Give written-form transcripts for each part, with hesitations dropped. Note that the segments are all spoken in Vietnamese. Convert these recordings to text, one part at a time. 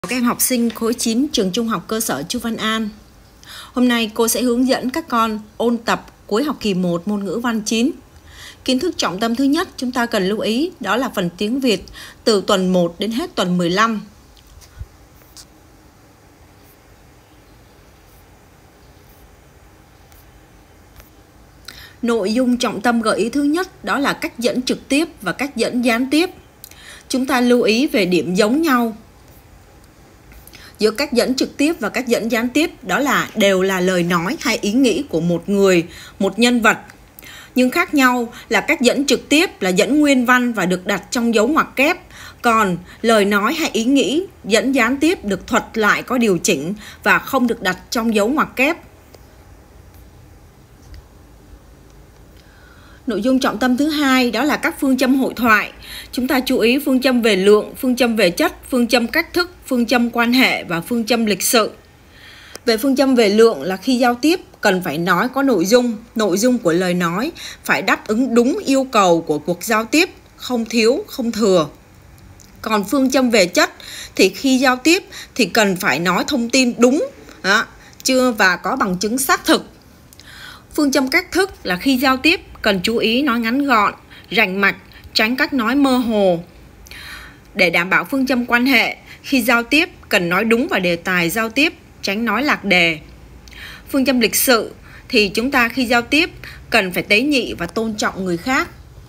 Các em học sinh khối 9 trường Trung học cơ sở Chu Văn An. Hôm nay cô sẽ hướng dẫn các con ôn tập cuối học kỳ 1 môn ngữ văn 9. Kiến thức trọng tâm thứ nhất chúng ta cần lưu ý đó là phần tiếng Việt từ tuần 1 đến hết tuần 15. Nội dung trọng tâm gợi ý thứ nhất đó là cách dẫn trực tiếp và cách dẫn gián tiếp. Chúng ta lưu ý về điểm giống nhau giữa cách dẫn trực tiếp và cách dẫn gián tiếp, đó là đều là lời nói hay ý nghĩ của một người, một nhân vật. Nhưng khác nhau là cách dẫn trực tiếp là dẫn nguyên văn và được đặt trong dấu ngoặc kép, còn lời nói hay ý nghĩ dẫn gián tiếp được thuật lại có điều chỉnh và không được đặt trong dấu ngoặc kép. Nội dung trọng tâm thứ hai đó là các phương châm hội thoại. Chúng ta chú ý phương châm về lượng, phương châm về chất, phương châm cách thức, phương châm quan hệ và phương châm lịch sự. Về phương châm về lượng là khi giao tiếp cần phải nói có nội dung của lời nói phải đáp ứng đúng yêu cầu của cuộc giao tiếp, không thiếu, không thừa. Còn phương châm về chất thì khi giao tiếp thì cần phải nói thông tin đúng chưa và có bằng chứng xác thực. Phương châm cách thức là khi giao tiếp cần chú ý nói ngắn gọn, rành mạch, tránh cách nói mơ hồ. Để đảm bảo phương châm quan hệ, khi giao tiếp cần nói đúng vào đề tài giao tiếp, tránh nói lạc đề. Phương châm lịch sự thì chúng ta khi giao tiếp cần phải tế nhị và tôn trọng người khác.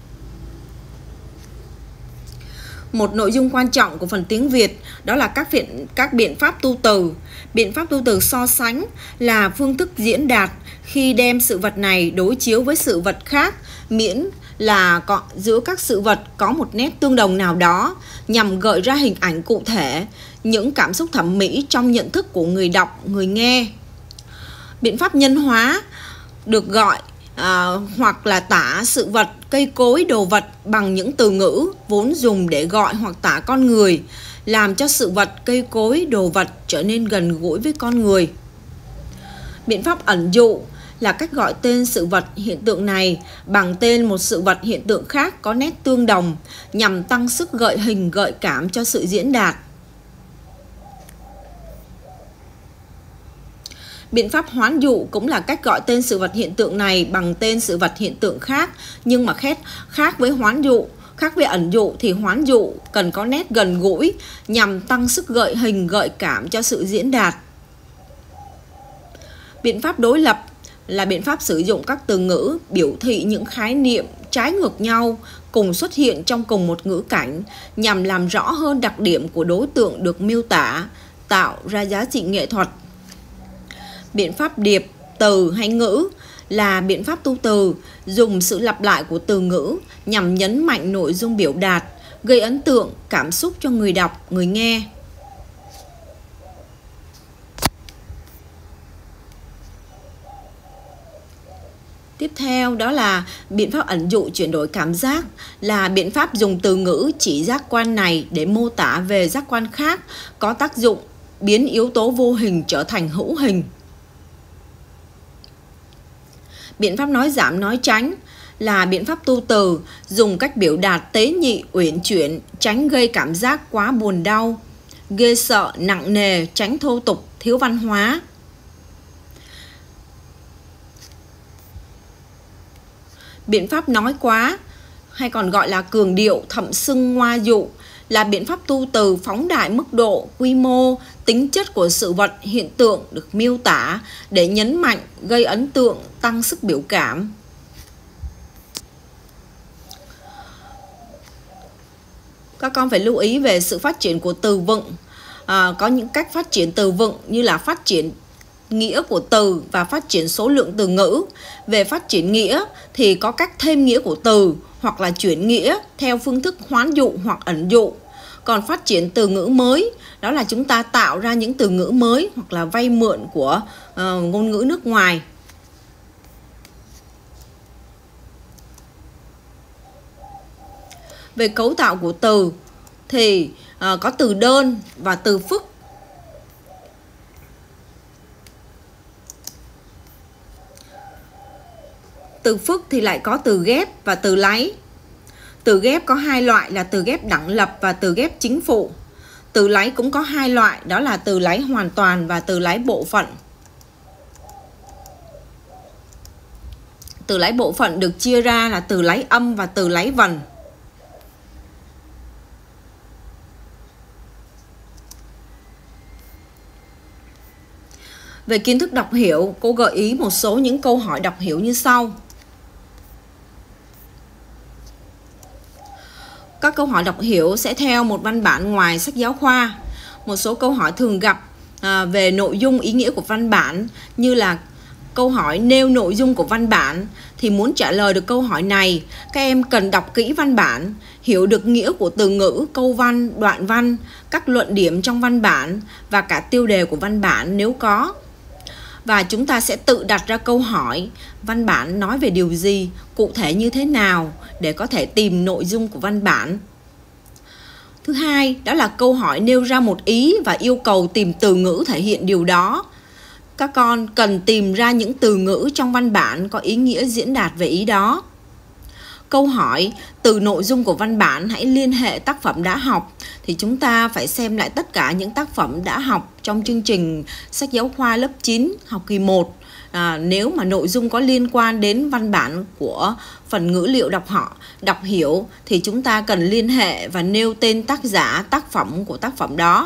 Một nội dung quan trọng của phần tiếng Việt đó là các biện pháp tu từ. Biện pháp tu từ so sánh là phương thức diễn đạt khi đem sự vật này đối chiếu với sự vật khác, miễn là giữa các sự vật có một nét tương đồng nào đó nhằm gợi ra hình ảnh cụ thể, những cảm xúc thẩm mỹ trong nhận thức của người đọc, người nghe. Biện pháp nhân hóa được gọi hoặc là tả sự vật, cây cối, đồ vật bằng những từ ngữ vốn dùng để gọi hoặc tả con người, làm cho sự vật, cây cối, đồ vật trở nên gần gũi với con người. Biện pháp ẩn dụ là cách gọi tên sự vật, hiện tượng này bằng tên một sự vật, hiện tượng khác có nét tương đồng nhằm tăng sức gợi hình, gợi cảm cho sự diễn đạt. Biện pháp hoán dụ cũng là cách gọi tên sự vật, hiện tượng này bằng tên sự vật, hiện tượng khác, nhưng mà khác với hoán dụ. Khác với ẩn dụ thì hoán dụ cần có nét gần gũi nhằm tăng sức gợi hình, gợi cảm cho sự diễn đạt. Biện pháp đối lập là biện pháp sử dụng các từ ngữ biểu thị những khái niệm trái ngược nhau cùng xuất hiện trong cùng một ngữ cảnh nhằm làm rõ hơn đặc điểm của đối tượng được miêu tả, tạo ra giá trị nghệ thuật. Biện pháp điệp, từ hay ngữ là biện pháp tu từ, dùng sự lặp lại của từ ngữ nhằm nhấn mạnh nội dung biểu đạt, gây ấn tượng, cảm xúc cho người đọc, người nghe. Tiếp theo đó là biện pháp ẩn dụ chuyển đổi cảm giác, là biện pháp dùng từ ngữ chỉ giác quan này để mô tả về giác quan khác, có tác dụng biến yếu tố vô hình trở thành hữu hình. Biện pháp nói giảm, nói tránh là biện pháp tu từ, dùng cách biểu đạt tế nhị, uyển chuyển, tránh gây cảm giác quá buồn đau, ghê sợ, nặng nề, tránh thô tục, thiếu văn hóa. Biện pháp nói quá hay còn gọi là cường điệu, thậm xưng, ngoa dụ là biện pháp tu từ phóng đại mức độ, quy mô, tính chất của sự vật, hiện tượng được miêu tả để nhấn mạnh, gây ấn tượng, tăng sức biểu cảm. Các con phải lưu ý về sự phát triển của từ vựng. Có những cách phát triển từ vựng như là phát triển nghĩa của từ và phát triển số lượng từ ngữ. Về phát triển nghĩa thì có cách thêm nghĩa của từ hoặc là chuyển nghĩa theo phương thức hoán dụ hoặc ẩn dụ. Còn phát triển từ ngữ mới đó là chúng ta tạo ra những từ ngữ mới hoặc là vay mượn của ngôn ngữ nước ngoài. Về cấu tạo của từ thì có từ đơn và từ phức. Từ phức thì lại có từ ghép và từ láy. Từ ghép có hai loại là từ ghép đẳng lập và từ ghép chính phụ. Từ láy cũng có hai loại, đó là từ láy hoàn toàn và từ láy bộ phận. Từ láy bộ phận được chia ra là từ láy âm và từ láy vần. Về kiến thức đọc hiểu, cô gợi ý một số những câu hỏi đọc hiểu như sau. Các câu hỏi đọc hiểu sẽ theo một văn bản ngoài sách giáo khoa. Một số câu hỏi thường gặp về nội dung ý nghĩa của văn bản, như là câu hỏi nêu nội dung của văn bản, thì muốn trả lời được câu hỏi này, các em cần đọc kỹ văn bản, hiểu được nghĩa của từ ngữ, câu văn, đoạn văn, các luận điểm trong văn bản và cả tiêu đề của văn bản nếu có. Và chúng ta sẽ tự đặt ra câu hỏi văn bản nói về điều gì, cụ thể như thế nào để có thể tìm nội dung của văn bản. Thứ hai, đó là câu hỏi nêu ra một ý và yêu cầu tìm từ ngữ thể hiện điều đó. Các con cần tìm ra những từ ngữ trong văn bản có ý nghĩa diễn đạt về ý đó. Câu hỏi từ nội dung của văn bản hãy liên hệ tác phẩm đã học, thì chúng ta phải xem lại tất cả những tác phẩm đã học trong chương trình sách giáo khoa lớp 9 học kỳ 1. Nếu mà nội dung có liên quan đến văn bản của phần ngữ liệu đọc hiểu thì chúng ta cần liên hệ và nêu tên tác giả, tác phẩm của tác phẩm đó.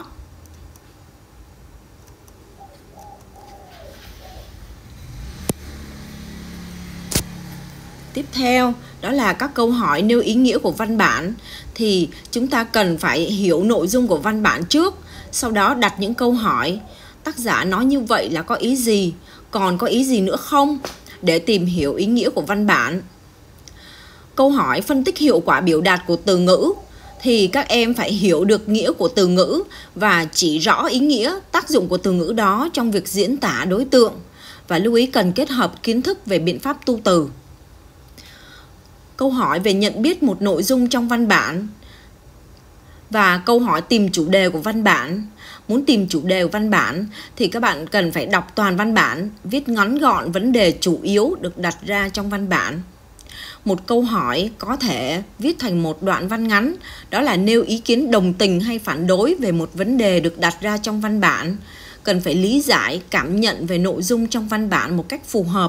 Tiếp theo, đó là các câu hỏi nêu ý nghĩa của văn bản, thì chúng ta cần phải hiểu nội dung của văn bản trước, sau đó đặt những câu hỏi tác giả nói như vậy là có ý gì, còn có ý gì nữa không, để tìm hiểu ý nghĩa của văn bản. Câu hỏi phân tích hiệu quả biểu đạt của từ ngữ, thì các em phải hiểu được nghĩa của từ ngữ và chỉ rõ ý nghĩa, tác dụng của từ ngữ đó trong việc diễn tả đối tượng, và lưu ý cần kết hợp kiến thức về biện pháp tu từ. Câu hỏi về nhận biết một nội dung trong văn bản và câu hỏi tìm chủ đề của văn bản. Muốn tìm chủ đề của văn bản thì các bạn cần phải đọc toàn văn bản, viết ngắn gọn vấn đề chủ yếu được đặt ra trong văn bản. Một câu hỏi có thể viết thành một đoạn văn ngắn, đó là nêu ý kiến đồng tình hay phản đối về một vấn đề được đặt ra trong văn bản. Cần phải lý giải, cảm nhận về nội dung trong văn bản một cách phù hợp.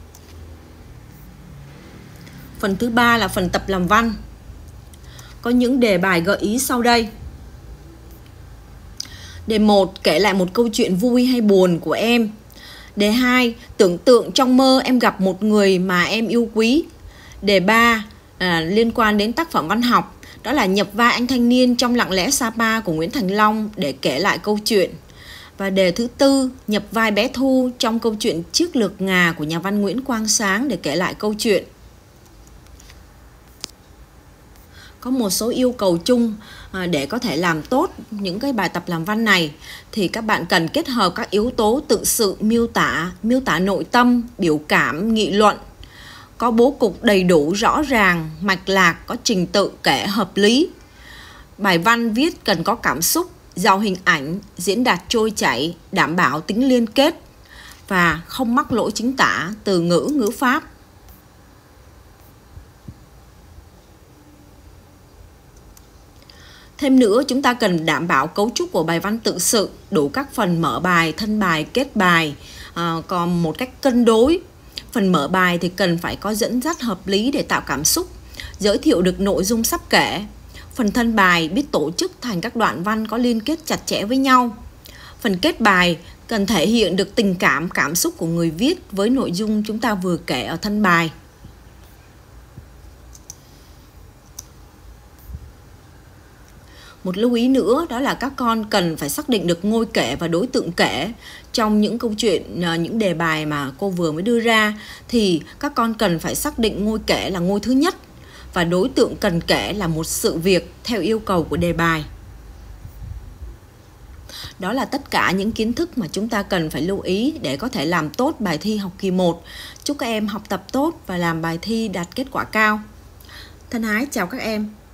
Phần thứ ba là phần tập làm văn. Có những đề bài gợi ý sau đây. Đề 1, kể lại một câu chuyện vui hay buồn của em. Đề 2, tưởng tượng trong mơ em gặp một người mà em yêu quý. Đề 3, liên quan đến tác phẩm văn học, đó là nhập vai anh thanh niên trong Lặng lẽ Sapa của Nguyễn Thành Long để kể lại câu chuyện. Và đề thứ 4, nhập vai bé Thu trong câu chuyện Chiếc lược ngà của nhà văn Nguyễn Quang Sáng để kể lại câu chuyện. Có một số yêu cầu chung để có thể làm tốt những cái bài tập làm văn này, thì các bạn cần kết hợp các yếu tố tự sự, miêu tả nội tâm, biểu cảm, nghị luận, có bố cục đầy đủ, rõ ràng, mạch lạc, có trình tự kể hợp lý. Bài văn viết cần có cảm xúc, giàu hình ảnh, diễn đạt trôi chảy, đảm bảo tính liên kết và không mắc lỗi chính tả, từ ngữ, ngữ pháp. Thêm nữa, chúng ta cần đảm bảo cấu trúc của bài văn tự sự, đủ các phần mở bài, thân bài, kết bài, còn một cách cân đối. Phần mở bài thì cần phải có dẫn dắt hợp lý để tạo cảm xúc, giới thiệu được nội dung sắp kể. Phần thân bài biết tổ chức thành các đoạn văn có liên kết chặt chẽ với nhau. Phần kết bài cần thể hiện được tình cảm, cảm xúc của người viết với nội dung chúng ta vừa kể ở thân bài. Một lưu ý nữa đó là các con cần phải xác định được ngôi kể và đối tượng kể. Trong những câu chuyện, những đề bài mà cô vừa mới đưa ra, thì các con cần phải xác định ngôi kể là ngôi thứ nhất và đối tượng cần kể là một sự việc theo yêu cầu của đề bài. Đó là tất cả những kiến thức mà chúng ta cần phải lưu ý để có thể làm tốt bài thi học kỳ 1. Chúc các em học tập tốt và làm bài thi đạt kết quả cao. Thân ái chào các em.